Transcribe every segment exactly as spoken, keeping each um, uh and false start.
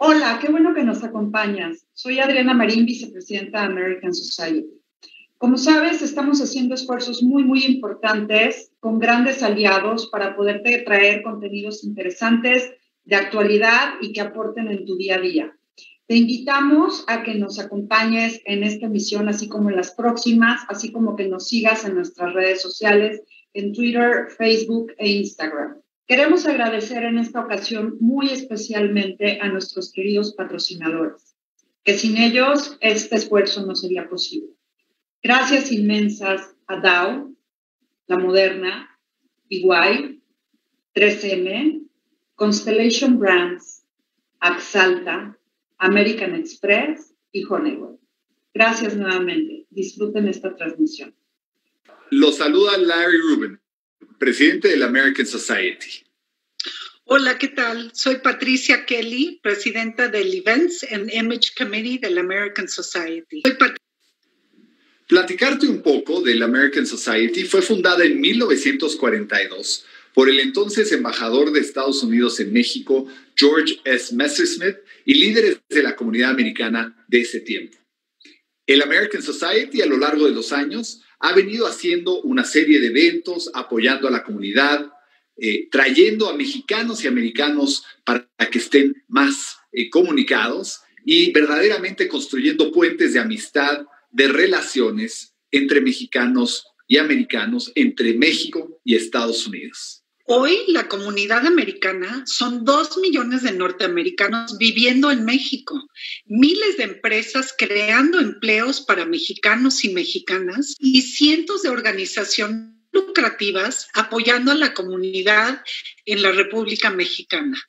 Hola, qué bueno que nos acompañas. Soy Adriana Marín, vicepresidenta de American Society. Como sabes, estamos haciendo esfuerzos muy, muy importantes con grandes aliados para poderte traer contenidos interesantes de actualidad y que aporten en tu día a día. Te invitamos a que nos acompañes en esta emisión, así como en las próximas, así como que nos sigas en nuestras redes sociales, en Twitter, Facebook e Instagram. Queremos agradecer en esta ocasión muy especialmente a nuestros queridos patrocinadores, que sin ellos este esfuerzo no sería posible. Gracias inmensas a Dow, La Moderna, E Y, tres eme, Constellation Brands, Axalta, American Express y Honeywell. Gracias nuevamente. Disfruten esta transmisión. Los saluda Larry Rubin, presidente de la American Society. Hola, ¿qué tal? Soy Patricia Kelly, presidenta del Events and Image Committee de la American Society. Soy Pat- Platicarte un poco de la American Society fue fundada en mil novecientos cuarenta y dos por el entonces embajador de Estados Unidos en México, George S. Messersmith, y líderes de la comunidad americana de ese tiempo. El American Society, a lo largo de los años, ha venido haciendo una serie de eventos, apoyando a la comunidad, eh, trayendo a mexicanos y americanos para que estén más eh, comunicados y verdaderamente construyendo puentes de amistad, de relaciones entre mexicanos y americanos, entre México y Estados Unidos. Hoy la comunidad americana son dos millones de norteamericanos viviendo en México, miles de empresas creando empleos para mexicanos y mexicanas y cientos de organizaciones lucrativas apoyando a la comunidad en la República Mexicana.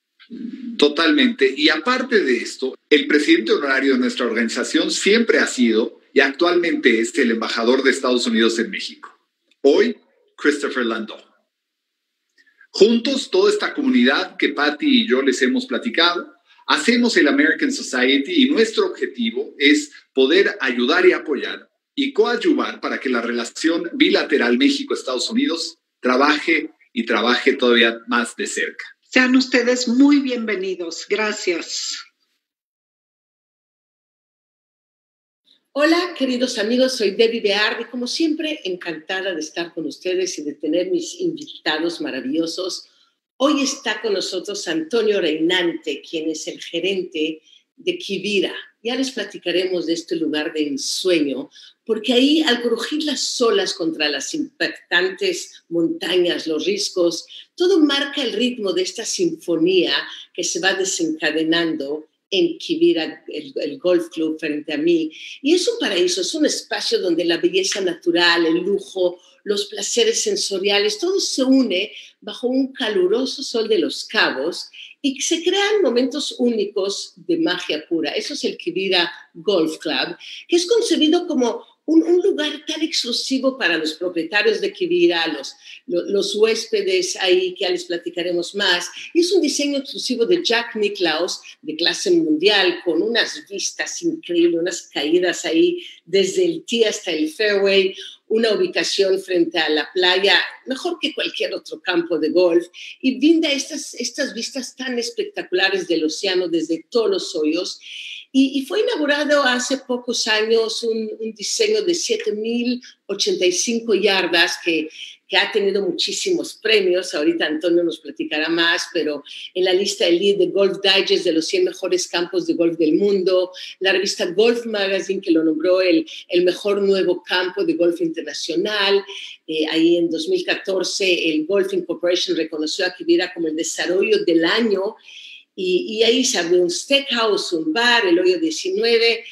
Totalmente. Y aparte de esto, el presidente honorario de nuestra organización siempre ha sido y actualmente es el embajador de Estados Unidos en México. Hoy, Christopher Landau. Juntos, toda esta comunidad que Patty y yo les hemos platicado, hacemos el American Society y nuestro objetivo es poder ayudar y apoyar y coadyuvar para que la relación bilateral México-Estados Unidos trabaje y trabaje todavía más de cerca. Sean ustedes muy bienvenidos. Gracias. Hola, queridos amigos, soy Debbie Beard y como siempre, encantada de estar con ustedes y de tener mis invitados maravillosos. Hoy está con nosotros Antonio Reinante, quien es el gerente de Quivira. Ya les platicaremos de este lugar de ensueño, porque ahí al crujir las olas contra las impactantes montañas, los riscos, todo marca el ritmo de esta sinfonía que se va desencadenando en Quivira, el, el Golf Club frente a mí. Y es un paraíso, es un espacio donde la belleza natural, el lujo, los placeres sensoriales, todo se une bajo un caluroso sol de Los Cabos y se crean momentos únicos de magia pura. Eso es el Quivira Golf Club, que es concebido como un, un lugar tan exclusivo para los propietarios de Quivira, los, los, los huéspedes ahí, que ya les platicaremos más. Y es un diseño exclusivo de Jack Nicklaus, de clase mundial, con unas vistas increíbles, unas caídas ahí desde el tee hasta el fairway, una ubicación frente a la playa, mejor que cualquier otro campo de golf, y brinda estas, estas vistas tan espectaculares del océano desde todos los hoyos. Y, y fue inaugurado hace pocos años un, un diseño de siete mil ochenta y cinco yardas que, que ha tenido muchísimos premios. Ahorita Antonio nos platicará más, pero en la lista elite de Golf Digest de los cien mejores campos de golf del mundo, la revista Golf Magazine que lo nombró el, el mejor nuevo campo de golf internacional. Eh, ahí en dos mil catorce el Golf Corporation reconoció a Quivira como el desarrollo del año. Y, y ahí se abrió un steakhouse, un bar, el Hoyo diecinueve,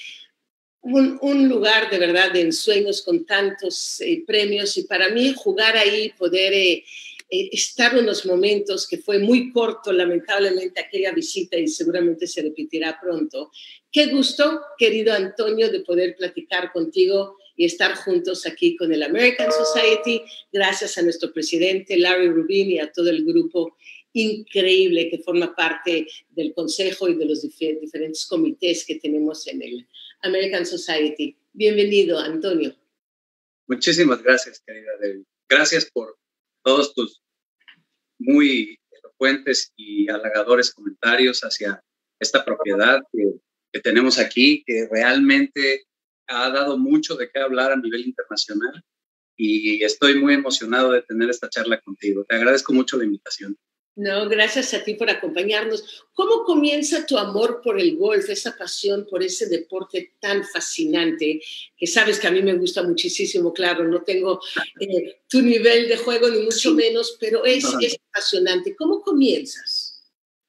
un, un lugar de verdad de ensueños con tantos eh, premios. Y para mí jugar ahí, poder eh, eh, estar unos momentos que fue muy corto, lamentablemente, aquella visita y seguramente se repetirá pronto. Qué gusto, querido Antonio, de poder platicar contigo y estar juntos aquí con el American Society. Gracias a nuestro presidente Larry Rubin y a todo el grupo increíble que forma parte del consejo y de los dif- diferentes comités que tenemos en el American Society. Bienvenido, Antonio. Muchísimas gracias, querida Debbie. Gracias por todos tus muy elocuentes y halagadores comentarios hacia esta propiedad que, que tenemos aquí, que realmente ha dado mucho de qué hablar a nivel internacional, y estoy muy emocionado de tener esta charla contigo. Te agradezco mucho la invitación. No, gracias a ti por acompañarnos. ¿Cómo comienza tu amor por el golf, esa pasión por ese deporte tan fascinante, que sabes que a mí me gusta muchísimo? Claro, no tengo eh, tu nivel de juego ni mucho menos, pero es, es apasionante. ¿Cómo comienzas?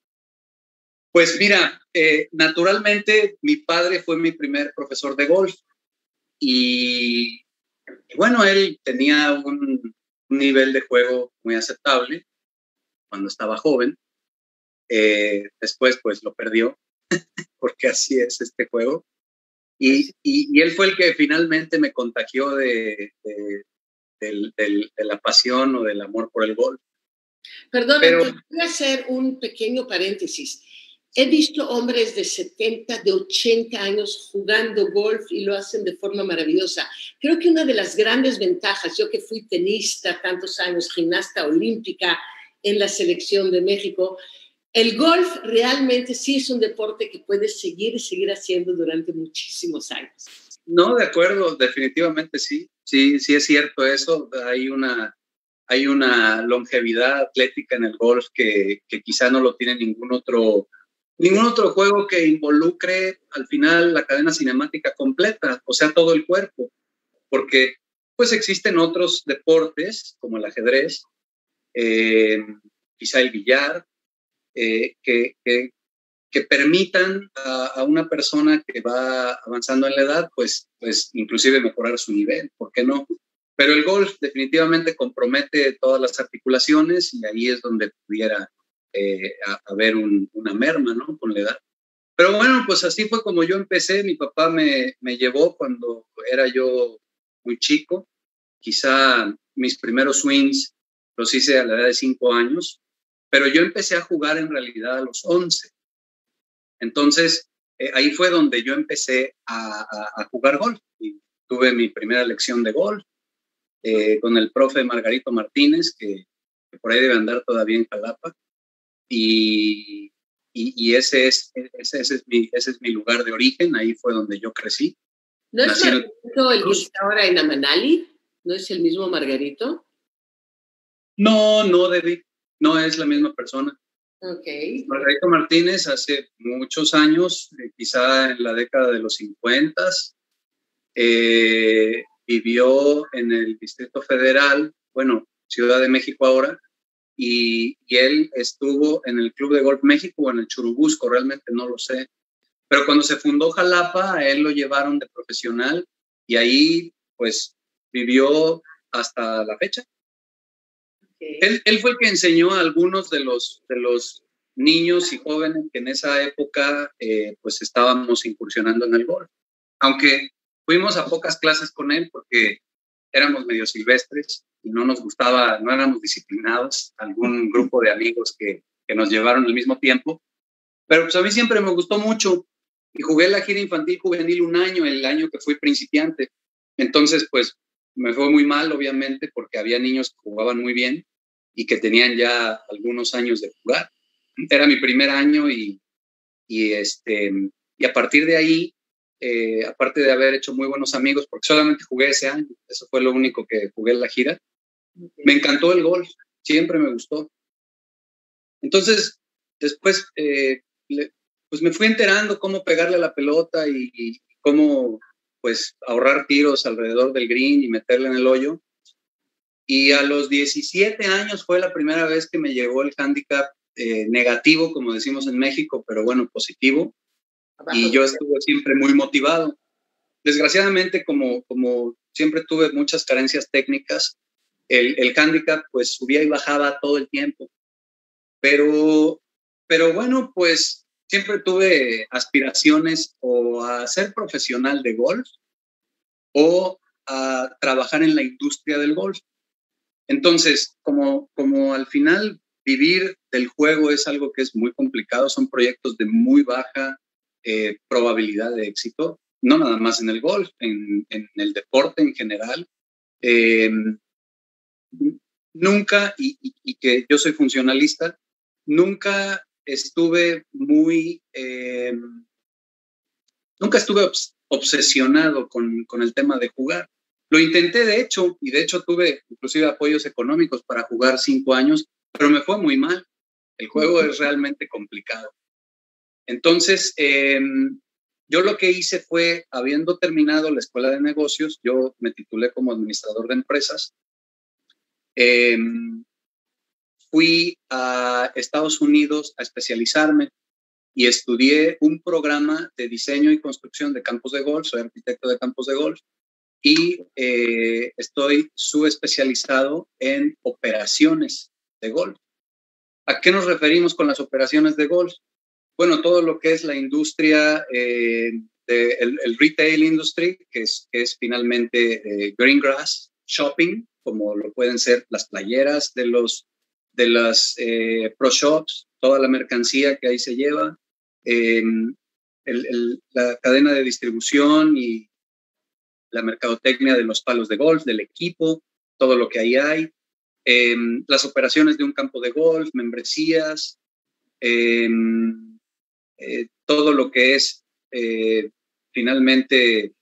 Pues mira, eh, naturalmente mi padre fue mi primer profesor de golf y, y bueno, él tenía un, un nivel de juego muy aceptable cuando estaba joven. Eh, después pues lo perdió, porque así es este juego. Y, y, y él fue el que finalmente me contagió de, de, de, de, de la pasión o del amor por el golf. Perdón, Pero, voy a hacer un pequeño paréntesis. He visto hombres de setenta, de ochenta años jugando golf y lo hacen de forma maravillosa. Creo que una de las grandes ventajas, yo que fui tenista tantos años, gimnasta olímpica en la selección de México, el golf realmente sí es un deporte que puedes seguir y seguir haciendo durante muchísimos años. No, de acuerdo, definitivamente sí. Sí, sí es cierto eso. Hay una, hay una longevidad atlética en el golf que, que quizá no lo tiene ningún otro, ningún otro juego que involucre al final la cadena cinemática completa, o sea, todo el cuerpo. Porque pues existen otros deportes como el ajedrez, eh, quizá el billar, eh, que, que, que permitan a, a una persona que va avanzando en la edad, pues, pues inclusive mejorar su nivel, ¿por qué no? Pero el golf definitivamente compromete todas las articulaciones y ahí es donde pudiera eh, haber un, una merma, ¿no? Con la edad. Pero bueno, pues así fue como yo empecé. Mi papá me, me llevó cuando era yo muy chico. Quizá mis primeros swings los hice a la edad de cinco años, pero yo empecé a jugar en realidad a los once. Entonces, eh, ahí fue donde yo empecé a, a, a jugar golf. Y tuve mi primera lección de golf eh, con el profe Margarito Martínez, que, que por ahí debe andar todavía en Jalapa. Y, y, y ese, es, ese, ese, es mi, ese es mi lugar de origen, ahí fue donde yo crecí. ¿No es Margarito el que está ahora en Amanali? ¿No es el mismo Margarito? No, no, David, no es la misma persona. Okay. Margarito Martínez hace muchos años, eh, quizá en la década de los cincuenta, eh, vivió en el Distrito Federal, bueno, Ciudad de México ahora, y, y él estuvo en el Club de Golf México o en el Churubusco, realmente no lo sé. Pero cuando se fundó Jalapa, a él lo llevaron de profesional y ahí pues vivió hasta la fecha. Okay. Él, él fue el que enseñó a algunos de los, de los niños y jóvenes que en esa época eh, pues estábamos incursionando en el golf. Aunque fuimos a pocas clases con él porque éramos medio silvestres y no nos gustaba, no éramos disciplinados, algún grupo de amigos que, que nos llevaron al mismo tiempo. Pero pues a mí siempre me gustó mucho y jugué la gira infantil juvenil un año, el año que fui principiante. Entonces pues me fue muy mal, obviamente, porque había niños que jugaban muy bien y que tenían ya algunos años de jugar. Era mi primer año y, y, este, y a partir de ahí, eh, aparte de haber hecho muy buenos amigos, porque solamente jugué ese año, eso fue lo único que jugué en la gira, okay. Me encantó el golf, siempre me gustó. Entonces, después, eh, le, pues me fui enterando cómo pegarle a la pelota y, y cómo pues ahorrar tiros alrededor del green y meterle en el hoyo. Y a los diecisiete años fue la primera vez que me llegó el handicap eh, negativo, como decimos en México, pero bueno, positivo. Y yo estuve siempre muy motivado. Desgraciadamente, como, como siempre tuve muchas carencias técnicas, el, el handicap pues subía y bajaba todo el tiempo. Pero, pero bueno, pues siempre tuve aspiraciones o a ser profesional de golf o a trabajar en la industria del golf. Entonces, como, como al final vivir del juego es algo que es muy complicado, son proyectos de muy baja eh, probabilidad de éxito, no nada más en el golf, en, en el deporte en general. Eh, nunca, y, y, y que yo soy funcionalista, nunca estuve muy, eh, nunca estuve obs obsesionado con, con el tema de jugar. Lo intenté de hecho, y de hecho tuve inclusive apoyos económicos para jugar cinco años, pero me fue muy mal. El juego es realmente complicado. Entonces, eh, yo lo que hice fue, habiendo terminado la escuela de negocios, yo me titulé como administrador de empresas, eh, fui a Estados Unidos a especializarme y estudié un programa de diseño y construcción de campos de golf, soy arquitecto de campos de golf, y eh, estoy subespecializado en operaciones de golf. ¿A qué nos referimos con las operaciones de golf? Bueno, todo lo que es la industria, eh, de, el, el retail industry, que es, que es finalmente eh, green grass, shopping, como lo pueden ser las playeras de, los, de las eh, pro shops, toda la mercancía que ahí se lleva, eh, el, el, la cadena de distribución y la mercadotecnia de los palos de golf, del equipo, todo lo que ahí hay, eh, las operaciones de un campo de golf, membresías, eh, eh, todo lo que es eh, finalmente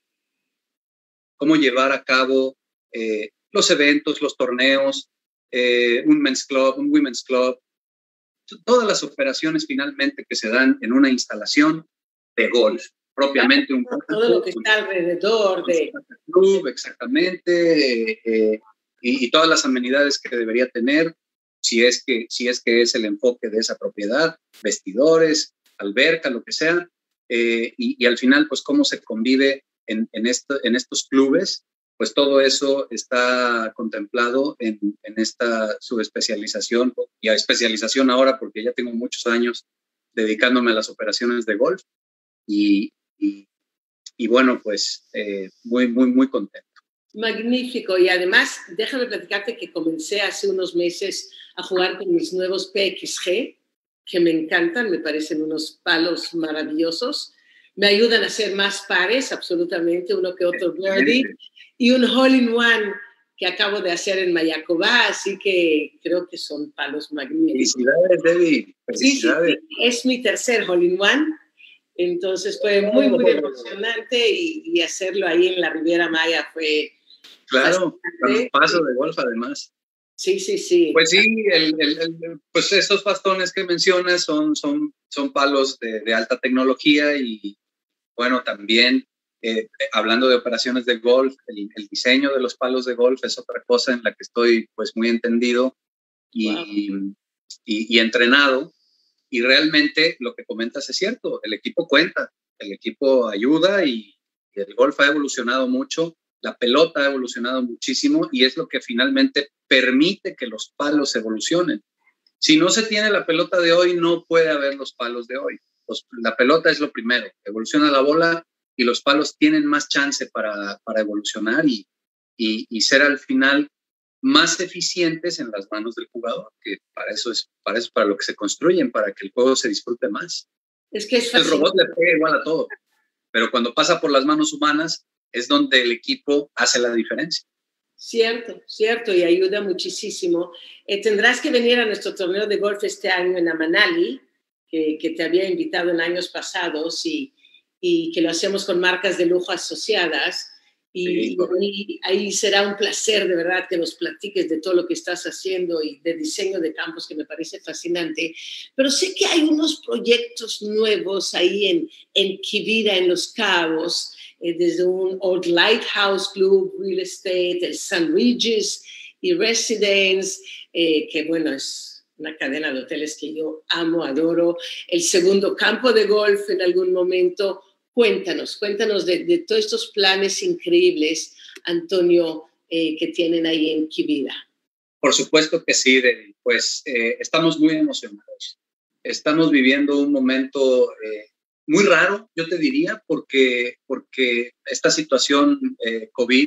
cómo llevar a cabo eh, los eventos, los torneos, eh, un men's club, un women's club, todas las operaciones finalmente que se dan en una instalación de golf, propiamente un todo lo que está alrededor de club, exactamente, eh, eh, y, y todas las amenidades que debería tener, si es que si es que es el enfoque de esa propiedad, vestidores, alberca, lo que sea, eh, y, y al final, pues cómo se convive en, en, esto, en estos clubes, pues todo eso está contemplado en, en esta subespecialización y a especialización ahora, porque ya tengo muchos años dedicándome a las operaciones de golf y, y, y bueno, pues eh, muy, muy, muy contento. Magnífico. Y además, déjame platicarte que comencé hace unos meses a jugar con mis nuevos P X G, que me encantan, me parecen unos palos maravillosos. Me ayudan a hacer más pares, absolutamente, uno que otro birdie. Y un hole-in-one que acabo de hacer en Mayacobá, así que creo que son palos magníficos. Felicidades, Debbie. Felicidades. Sí, sí, sí, es mi tercer hole-in-one. Entonces fue muy, muy emocionante y, y hacerlo ahí en la Riviera Maya fue... Claro, con un paso de golf además. Sí, sí, sí. Pues sí, el, el, el, pues estos bastones que mencionas son, son, son palos de, de alta tecnología y bueno, también eh, hablando de operaciones de golf, el, el diseño de los palos de golf es otra cosa en la que estoy pues muy entendido y, wow. y, y entrenado. Y realmente lo que comentas es cierto, el equipo cuenta, el equipo ayuda y, y el golf ha evolucionado mucho, la pelota ha evolucionado muchísimo y es lo que finalmente permite que los palos evolucionen. Si no se tiene la pelota de hoy, no puede haber los palos de hoy. Los, la pelota es lo primero, evoluciona la bola y los palos tienen más chance para, para evolucionar y, y, y ser al final más eficientes en las manos del jugador, que para eso es para eso para lo que se construyen, para que el juego se disfrute más. Es que es fácil. El robot le pega igual a todo, pero cuando pasa por las manos humanas es donde el equipo hace la diferencia. Cierto, cierto, y ayuda muchísimo. Eh, tendrás que venir a nuestro torneo de golf este año en Amanali, que, que te había invitado en años pasados y, y que lo hacemos con marcas de lujo asociadas. Y, sí, y ahí, ahí será un placer de verdad que nos platiques de todo lo que estás haciendo y de diseño de campos que me parece fascinante. Pero sé que hay unos proyectos nuevos ahí en, en Quivira, en Los Cabos, eh, desde un Old Lighthouse Club, Real Estate, el Sun Regis y Residence, eh, que bueno, es una cadena de hoteles que yo amo, adoro. El segundo campo de golf en algún momento. Cuéntanos, cuéntanos de, de todos estos planes increíbles, Antonio, eh, que tienen ahí en Quivira. Por supuesto que sí, Debbie. Pues eh, estamos muy emocionados. Estamos viviendo un momento eh, muy raro, yo te diría, porque, porque esta situación eh, COVID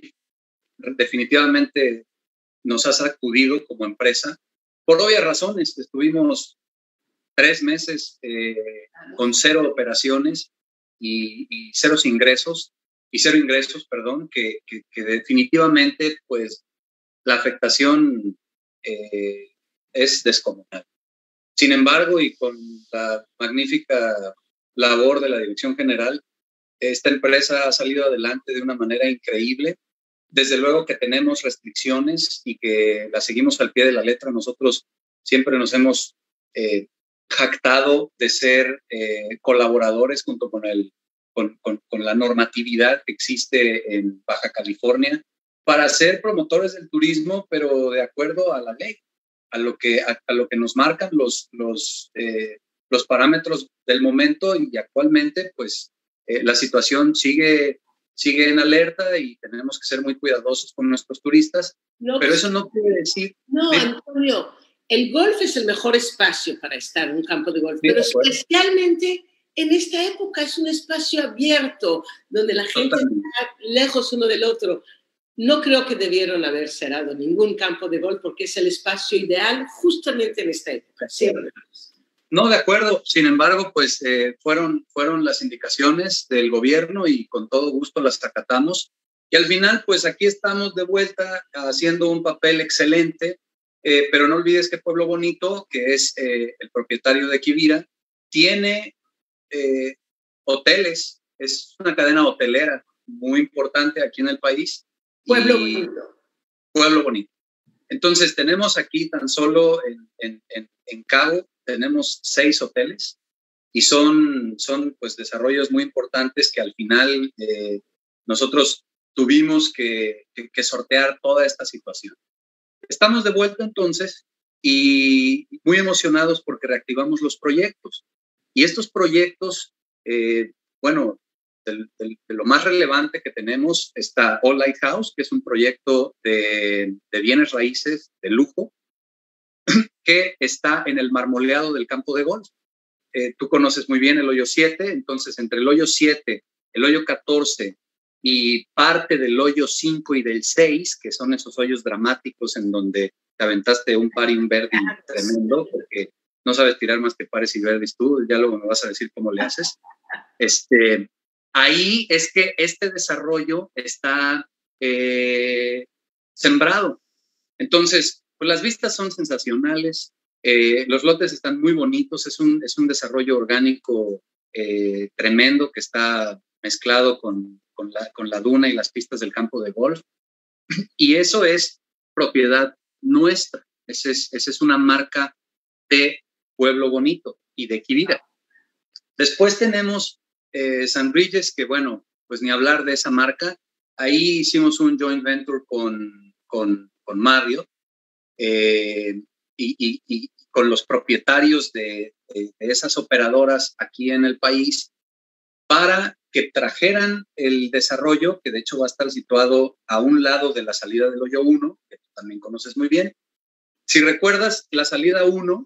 definitivamente nos ha sacudido como empresa. Por obvias razones, estuvimos tres meses eh, con cero operaciones. Y, y ceros ingresos, y cero ingresos, perdón, que, que, que definitivamente, pues, la afectación eh, es descomunal. Sin embargo, y con la magnífica labor de la dirección general, esta empresa ha salido adelante de una manera increíble. Desde luego que tenemos restricciones y que las seguimos al pie de la letra. Nosotros siempre nos hemos eh, jactado de ser eh, colaboradores junto con, el, con, con, con la normatividad que existe en Baja California para ser promotores del turismo, pero de acuerdo a la ley, a lo que, a, a lo que nos marcan los, los, eh, los parámetros del momento, y actualmente pues eh, la situación sigue... sigue en alerta y tenemos que ser muy cuidadosos con nuestros turistas, no, pero eso no quiere decir... No, de... Antonio, el golf es el mejor espacio para estar en un campo de golf, sí, pero especialmente en esta época es un espacio abierto, donde la gente Totalmente. Está lejos uno del otro. No creo que debieron haber cerrado ningún campo de golf porque es el espacio ideal justamente en esta época. Siempre. No, de acuerdo. Sin embargo, pues eh, fueron, fueron las indicaciones del gobierno y con todo gusto las acatamos. Y al final, pues aquí estamos de vuelta haciendo un papel excelente, eh, pero no olvides que Pueblo Bonito, que es eh, el propietario de Quivira, tiene eh, hoteles, es una cadena hotelera muy importante aquí en el país. Pueblo Bonito. Pueblo Bonito. Entonces, tenemos aquí tan solo en, en, en, en Cabo, tenemos seis hoteles y son, son pues, desarrollos muy importantes que al final eh, nosotros tuvimos que, que, que sortear toda esta situación. Estamos de vuelta entonces y muy emocionados porque reactivamos los proyectos. Y estos proyectos, eh, bueno, de, de, de lo más relevante que tenemos está All Lighthouse, que es un proyecto de, de bienes raíces de lujo, que está en el marmoleado del campo de golf. Eh, tú conoces muy bien el hoyo siete, entonces entre el hoyo siete, el hoyo catorce y parte del hoyo cinco y del seis, que son esos hoyos dramáticos en donde te aventaste un par y un birdie tremendo, porque no sabes tirar más que pares y birdies tú, ya luego me vas a decir cómo le haces. Este, ahí es que este desarrollo está eh, sembrado. Entonces, pues las vistas son sensacionales, eh, los lotes están muy bonitos, es un, es un desarrollo orgánico eh, tremendo que está mezclado con, con, la, con la duna y las pistas del campo de golf. Y eso es propiedad nuestra, esa es, esa es una marca de Pueblo Bonito y de Quivira. Después tenemos eh, San Regis, que bueno, pues ni hablar de esa marca. Ahí hicimos un joint venture con, con, con Mario, Eh, y, y, y con los propietarios de, de, de esas operadoras aquí en el país para que trajeran el desarrollo, que de hecho va a estar situado a un lado de la salida del hoyo uno, que tú también conoces muy bien. Si recuerdas, la salida uno,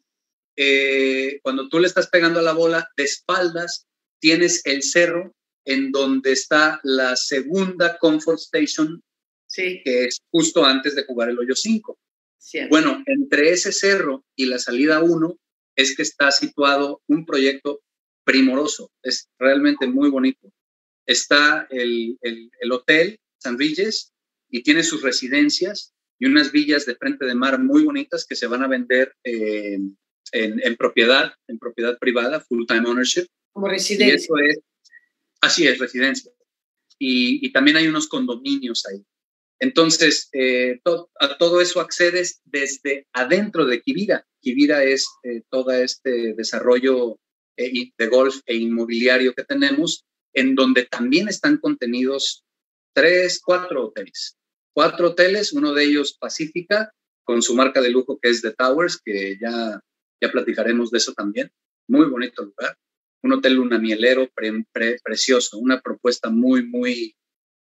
eh, cuando tú le estás pegando a la bola de espaldas, tienes el cerro en donde está la segunda Comfort Station, sí, que es justo antes de jugar el hoyo cinco. Cierto. Bueno, entre ese cerro y la salida uno es que está situado un proyecto primoroso, es realmente muy bonito. Está el, el, el hotel San Regis y tiene sus residencias y unas villas de frente de mar muy bonitas que se van a vender eh, en, en propiedad, en propiedad privada, full time ownership. Como residencia. Y eso es, así es, residencia. Y, y también hay unos condominios ahí. Entonces, eh, to, a todo eso accedes desde adentro de Quivira. Quivira es eh, todo este desarrollo eh, de golf e inmobiliario que tenemos, en donde también están contenidos tres, cuatro hoteles. Cuatro hoteles, uno de ellos Pacífica, con su marca de lujo que es The Towers, que ya, ya platicaremos de eso también. Muy bonito lugar. Un hotel lunamielero pre, pre, precioso, una propuesta muy, muy...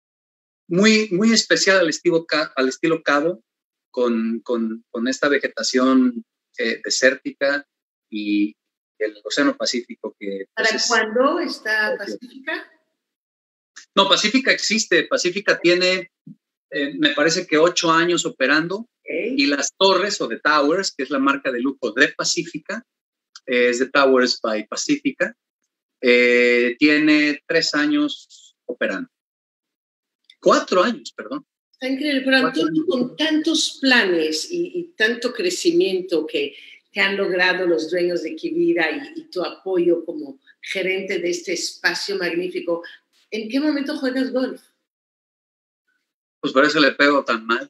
Muy, muy especial al estilo, al estilo Cabo, con, con, con esta vegetación eh, desértica y el Océano Pacífico. Que, ¿Para pues, cuándo está Pacífica? No, Pacífica existe. Pacífica tiene, eh, me parece que ocho años operando. Okay. Y las torres o The Towers, que es la marca de lujo de Pacífica, eh, es The Towers by Pacífica, eh, tiene tres años operando. Cuatro años, perdón. Está increíble, pero Antonio, con tantos planes y, y tanto crecimiento que que han logrado los dueños de Quivira y, y tu apoyo como gerente de este espacio magnífico. ¿En qué momento juegas golf? Pues por eso le pego tan mal.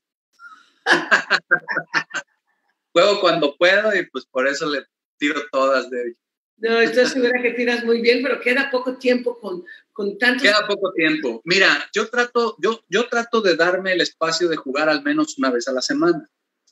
Juego cuando puedo y pues por eso le tiro todas de él. No, estoy segura que tiras muy bien, pero queda poco tiempo con, con tantos... Queda poco tiempo. Mira, yo trato, yo, yo trato de darme el espacio de jugar al menos una vez a la semana.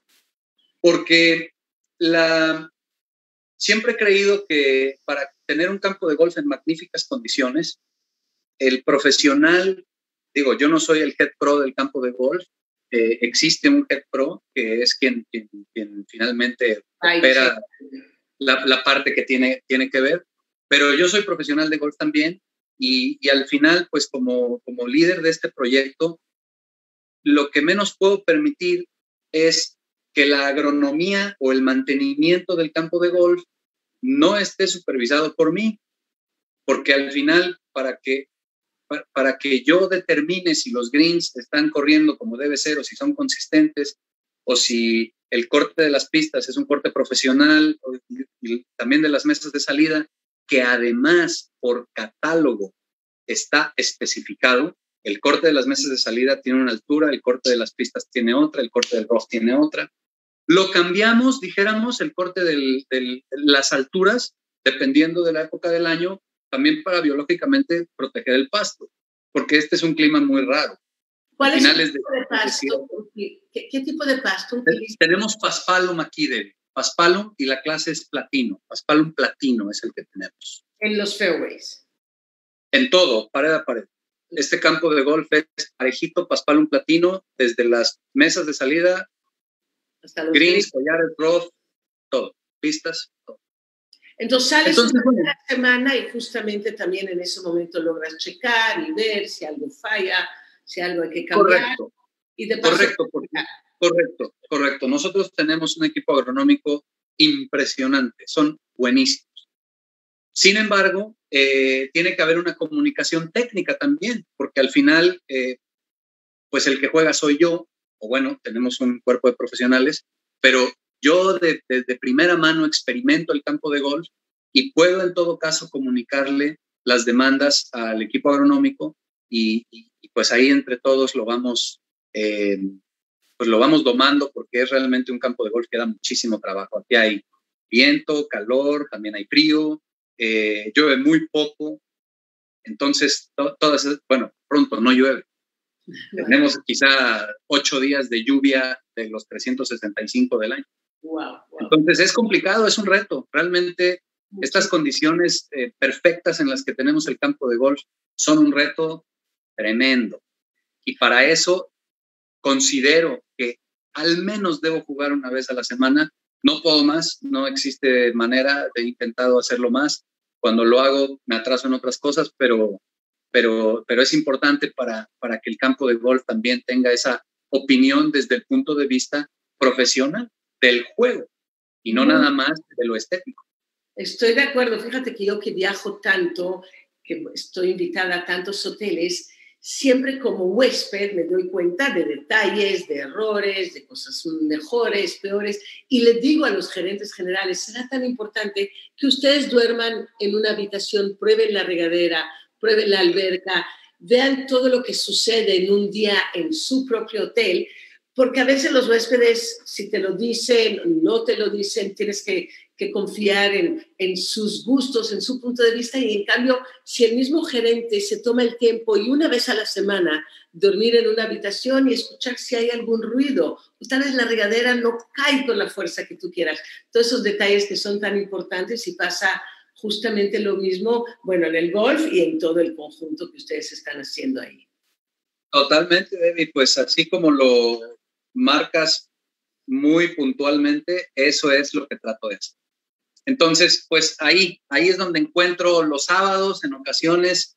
Porque la, siempre he creído que para tener un campo de golf en magníficas condiciones, el profesional, digo, yo no soy el head pro del campo de golf, eh, existe un head pro que es quien, quien, quien finalmente Ay, opera sí. la, la parte que tiene, tiene que ver, pero yo soy profesional de golf también y, y al final, pues como, como líder de este proyecto, lo que menos puedo permitir es que la agronomía o el mantenimiento del campo de golf no esté supervisado por mí, porque al final, para que, para, para que yo determine si los greens están corriendo como debe ser o si son consistentes o si el corte de las pistas es un corte profesional o, y también de las mesas de salida, que además por catálogo está especificado, el corte de las mesas de salida tiene una altura, el corte de las pistas tiene otra, el corte del rough tiene otra. Lo cambiamos, dijéramos, el corte de las alturas, dependiendo de la época del año, también para biológicamente proteger el pasto, porque este es un clima muy raro. ¿Cuál es el tipo de, de pasto? ¿Qué, ¿Qué tipo de pasto utilizas? Tenemos Paspalum aquí, de Paspalum, y la clase es platino. Paspalum platino es el que tenemos. En los fairways. En todo, pared a pared. Este campo de golf es parejito, Paspalum platino, desde las mesas de salida, hasta los greens, collares, rough, todo, pistas, todo. Entonces sales Entonces, una bueno, semana y justamente también en ese momento logras checar y ver si algo falla, si algo hay que cambiar. Correcto, y de paso, correcto, correcto, correcto. Nosotros tenemos un equipo agronómico impresionante, son buenísimos. Sin embargo, eh, tiene que haber una comunicación técnica también, porque al final, eh, pues el que juega soy yo, o bueno, tenemos un cuerpo de profesionales, pero yo de, de, de primera mano experimento el campo de golf y puedo en todo caso comunicarle las demandas al equipo agronómico y, y, y pues ahí entre todos lo vamos, eh, pues lo vamos domando porque es realmente un campo de golf que da muchísimo trabajo. Aquí hay viento, calor, también hay frío, eh, llueve muy poco, entonces to, todas, bueno, pronto no llueve. Tenemos quizá ocho días de lluvia de los trescientos sesenta y cinco del año. Wow, wow. Entonces es complicado, es un reto. Realmente Mucho. Estas condiciones eh, perfectas en las que tenemos el campo de golf son un reto tremendo. Y para eso considero que al menos debo jugar una vez a la semana. No puedo más, no existe manera, he intentado hacerlo más. Cuando lo hago me atraso en otras cosas, pero... Pero, pero es importante para, para que el campo de golf también tenga esa opinión desde el punto de vista profesional del juego y no mm. nada más de lo estético. Estoy de acuerdo. Fíjate que yo que viajo tanto, que estoy invitada a tantos hoteles, siempre como huésped me doy cuenta de detalles, de errores, de cosas mejores, peores, y les digo a los gerentes generales, será tan importante que ustedes duerman en una habitación, prueben la regadera, prueben la alberca, vean todo lo que sucede en un día en su propio hotel, porque a veces los huéspedes, si te lo dicen, no te lo dicen, tienes que, que confiar en, en sus gustos, en su punto de vista, y en cambio, si el mismo gerente se toma el tiempo y una vez a la semana dormir en una habitación y escuchar si hay algún ruido, o tal vez la regadera no cae con la fuerza que tú quieras, todos esos detalles que son tan importantes y pasa justamente lo mismo, bueno, en el golf y en todo el conjunto que ustedes están haciendo ahí. Totalmente, Debbie, pues así como lo marcas muy puntualmente, eso es lo que trato de hacer. Entonces, pues ahí, ahí es donde encuentro los sábados, en ocasiones,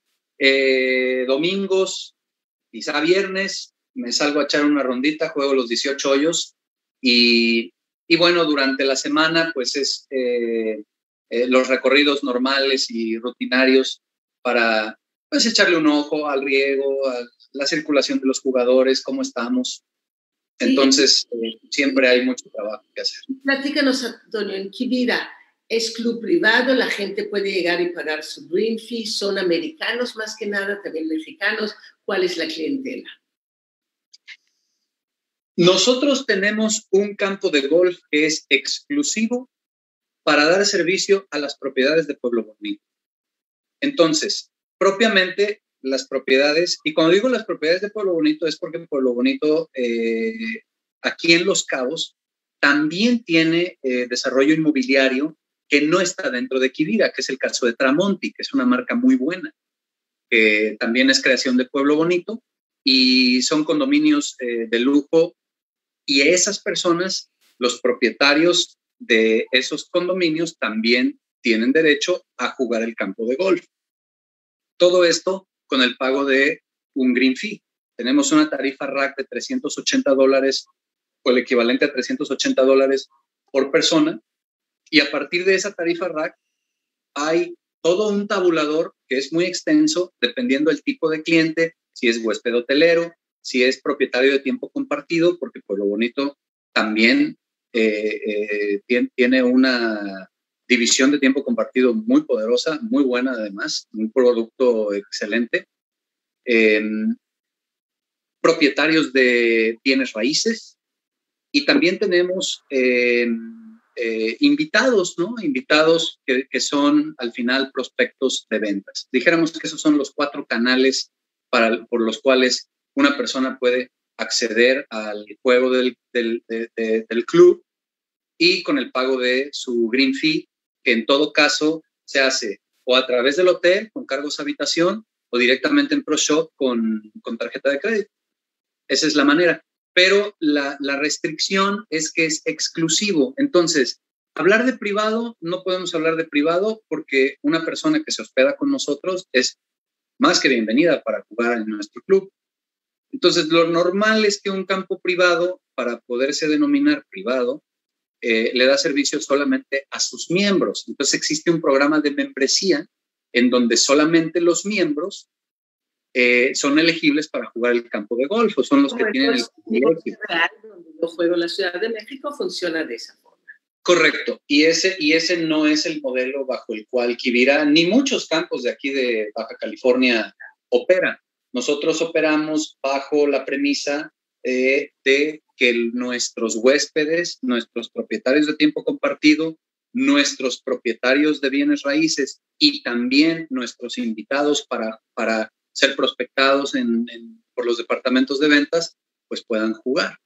eh, domingos, quizá viernes, me salgo a echar una rondita, juego los dieciocho hoyos y, y bueno, durante la semana, pues es... Eh, Eh, los recorridos normales y rutinarios para pues, echarle un ojo al riego, a la circulación de los jugadores, cómo estamos. Entonces, sí. eh, siempre hay mucho trabajo que hacer. Platícanos, Antonio, en Quivira, ¿es club privado? ¿La gente puede llegar y pagar su green fee? ¿Son americanos más que nada, también mexicanos? ¿Cuál es la clientela? Nosotros tenemos un campo de golf que es exclusivo para dar servicio a las propiedades de Pueblo Bonito. Entonces, propiamente las propiedades, y cuando digo las propiedades de Pueblo Bonito es porque Pueblo Bonito, eh, aquí en Los Cabos, también tiene eh, desarrollo inmobiliario que no está dentro de Quivira, que es el caso de Tramonti, que es una marca muy buena, que también es creación de Pueblo Bonito, y son condominios eh, de lujo, y esas personas, los propietarios de esos condominios, también tienen derecho a jugar el campo de golf. Todo esto con el pago de un green fee. Tenemos una tarifa rack de trescientos ochenta dólares, o el equivalente a trescientos ochenta dólares por persona, y a partir de esa tarifa rack hay todo un tabulador que es muy extenso, dependiendo del tipo de cliente, si es huésped hotelero, si es propietario de tiempo compartido, porque Pueblo Bonito también eh, eh, tiene, tiene una división de tiempo compartido muy poderosa, muy buena además, un producto excelente. Eh, propietarios de bienes raíces, y también tenemos eh, eh, invitados, ¿no? Invitados que, que son al final prospectos de ventas. Dijéramos que esos son los cuatro canales para, por los cuales una persona puede acceder al juego del, del, de, de, del club, y con el pago de su green fee, que en todo caso se hace o a través del hotel con cargos habitación o directamente en ProShop con, con tarjeta de crédito. Esa es la manera. Pero la, la restricción es que es exclusivo. Entonces, hablar de privado, no podemos hablar de privado porque una persona que se hospeda con nosotros es más que bienvenida para jugar en nuestro club. Entonces, lo normal es que un campo privado, para poderse denominar privado, eh, le da servicio solamente a sus miembros. Entonces, existe un programa de membresía en donde solamente los miembros eh, son elegibles para jugar el campo de golf, o son los Como que tienen el privilegio. Donde yo juego en la Ciudad de México funciona de esa forma. Correcto, y ese, y ese no es el modelo bajo el cual Quivira, ni muchos campos de aquí de Baja California operan. Nosotros operamos bajo la premisa eh, de que nuestros huéspedes, nuestros propietarios de tiempo compartido, nuestros propietarios de bienes raíces y también nuestros invitados para, para ser prospectados en, en, por los departamentos de ventas, pues puedan jugar.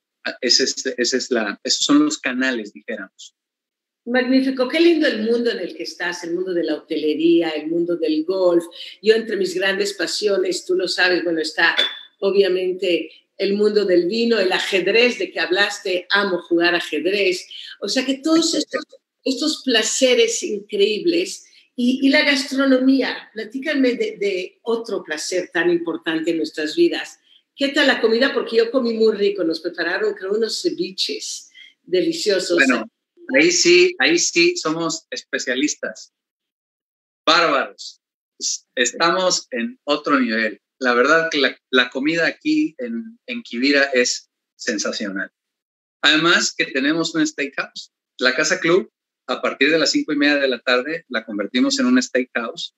Ese es, ese es la, esos son los canales, dijéramos. Magnífico, qué lindo el mundo en el que estás, el mundo de la hotelería, el mundo del golf. Yo entre mis grandes pasiones, tú lo sabes, bueno, está obviamente el mundo del vino, el ajedrez de que hablaste, amo jugar ajedrez. O sea que todos estos, estos placeres increíbles y, y la gastronomía, platícame de, de otro placer tan importante en nuestras vidas. ¿Qué tal la comida? Porque yo comí muy rico, nos prepararon creo unos ceviches deliciosos. Bueno, ahí sí, ahí sí somos especialistas, bárbaros. Estamos en otro nivel. La verdad que la, la comida aquí en, en Quivira es sensacional. Además que tenemos un steakhouse. La Casa Club, a partir de las cinco y media de la tarde, la convertimos en un steakhouse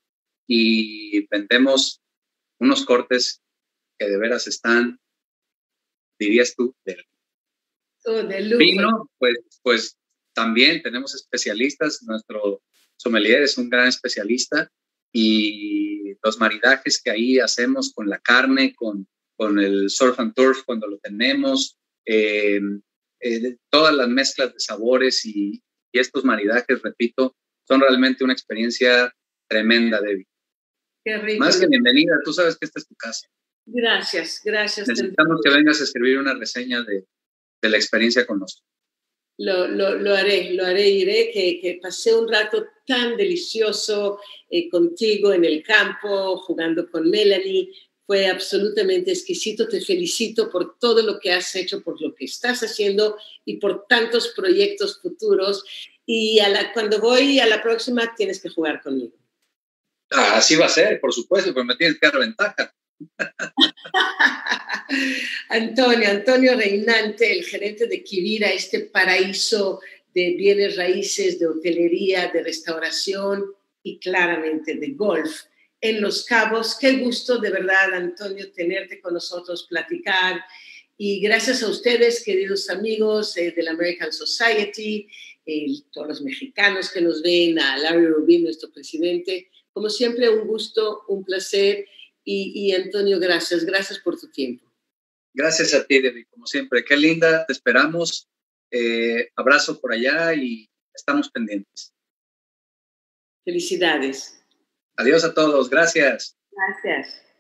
y vendemos unos cortes que de veras están, dirías tú, de oh, de lujo. Vino, pues, pues también tenemos especialistas. Nuestro sommelier es un gran especialista, y los maridajes que ahí hacemos con la carne, con, con el surf and turf cuando lo tenemos, eh, eh, todas las mezclas de sabores y, y estos maridajes, repito, son realmente una experiencia tremenda, Debbie. Qué rico. Más que bienvenida, tú sabes que esta es tu casa. Gracias, gracias. Necesitamos que vengas a escribir una reseña de, de la experiencia con nosotros. Lo, lo, lo haré, lo haré, iré, que, que pasé un rato tan delicioso eh, contigo en el campo, jugando con Melanie. Fue absolutamente exquisito. Te felicito por todo lo que has hecho, por lo que estás haciendo y por tantos proyectos futuros. Y a la, cuando voy a la próxima tienes que jugar conmigo. Ah, así va a ser, por supuesto, pero me tienes que dar ventaja. Antonio, Antonio Reinante, el gerente de Quivira, este paraíso de bienes raíces, de hotelería, de restauración y claramente de golf en Los Cabos. Qué gusto, de verdad, Antonio, tenerte con nosotros, platicar. Y gracias a ustedes, queridos amigos eh, de la American Society, eh, todos los mexicanos que nos ven, a Larry Rubin, nuestro presidente. Como siempre, un gusto, un placer. Y, y Antonio, gracias. Gracias por tu tiempo. Gracias a ti, Debbie, como siempre. Qué linda, te esperamos. Eh, abrazo por allá y estamos pendientes. Felicidades. Adiós a todos. Gracias. Gracias.